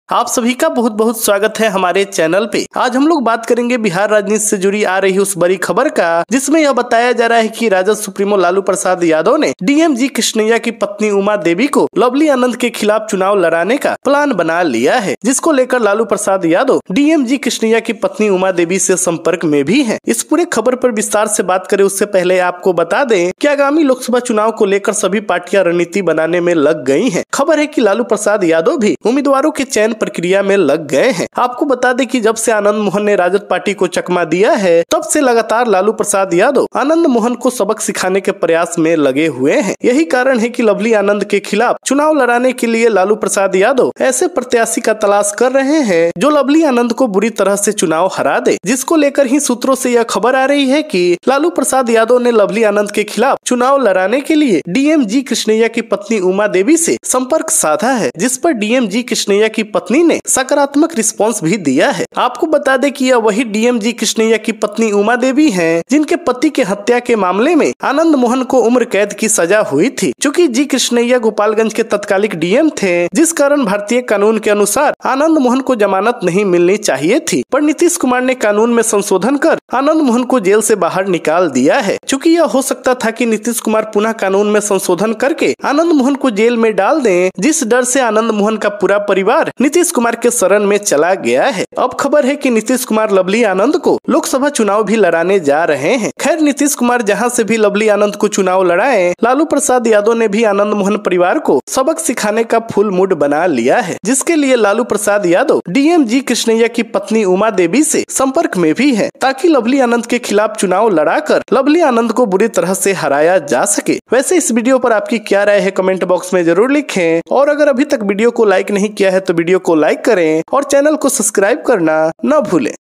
आप सभी का बहुत बहुत स्वागत है हमारे चैनल पे। आज हम लोग बात करेंगे बिहार राजनीति से जुड़ी आ रही उस बड़ी खबर का जिसमें यह बताया जा रहा है कि राजद सुप्रीमो लालू प्रसाद यादव ने डीएम जी कृष्णैया की पत्नी उमा देवी को लवली आनंद के खिलाफ चुनाव लड़ाने का प्लान बना लिया है, जिसको लेकर लालू प्रसाद यादव डीएम जी कृष्णैया की पत्नी उमा देवी से संपर्क में भी है। इस पूरे खबर पर विस्तार से बात करें उससे पहले आपको बता दें कि आगामी लोकसभा चुनाव को लेकर सभी पार्टियां रणनीति बनाने में लग गई हैं। खबर है कि लालू प्रसाद यादव भी उम्मीदवारों के चयन प्रक्रिया में लग गए हैं। आपको बता दें कि जब से आनंद मोहन ने राजद पार्टी को चकमा दिया है तब से लगातार लालू प्रसाद यादव आनंद मोहन को सबक सिखाने के प्रयास में लगे हुए हैं। यही कारण है कि लवली आनंद के खिलाफ चुनाव लड़ाने के लिए लालू प्रसाद यादव ऐसे प्रत्याशी का तलाश कर रहे हैं जो लवली आनंद को बुरी तरह से चुनाव हरा दे, जिसको लेकर ही सूत्रों से यह खबर आ रही है कि लालू प्रसाद यादव ने लवली आनंद के खिलाफ चुनाव लड़ाने के लिए डीएम जी कृष्णैया की पत्नी उमा देवी से संपर्क साधा है, जिस पर डीएम जी कृष्णैया की पत्नी ने सकारात्मक रिस्पांस भी दिया है। आपको बता दें कि यह वही डीएम जी कृष्णैया की पत्नी उमा देवी हैं, जिनके पति के हत्या के मामले में आनंद मोहन को उम्र कैद की सजा हुई थी। चूँकि जी कृष्णैया गोपालगंज के तत्कालिक डीएम थे, जिस कारण भारतीय कानून के अनुसार आनंद मोहन को जमानत नहीं मिलनी चाहिए थी, पर नीतीश कुमार ने कानून में संशोधन कर आनंद मोहन को जेल से बाहर निकाल दिया है। चूँकि यह हो सकता था कि नीतीश कुमार पुनः कानून में संशोधन करके आनंद मोहन को जेल में डाल दें, जिस डर से आनंद मोहन का पूरा परिवार नीतीश कुमार के शरण में चला गया है। अब खबर है कि नीतीश कुमार लवली आनंद को लोकसभा चुनाव भी लड़ाने जा रहे हैं। खैर, नीतीश कुमार जहां से भी लवली आनंद को चुनाव लड़ाए, लालू प्रसाद यादव ने भी आनंद मोहन परिवार को सबक सिखाने का फुल मूड बना लिया है, जिसके लिए लालू प्रसाद यादव डीएम जी कृष्णैया की पत्नी उमा देवी से संपर्क में भी है, ताकि लवली आनंद के खिलाफ चुनाव लड़ाकर लवली आनंद को बुरी तरह से हराया जा सके। वैसे इस वीडियो पर आपकी क्या राय है कमेंट बॉक्स में जरूर लिखें, और अगर अभी तक वीडियो को लाइक नहीं किया है तो वीडियो को लाइक करें और चैनल को सब्सक्राइब करना न भूलें।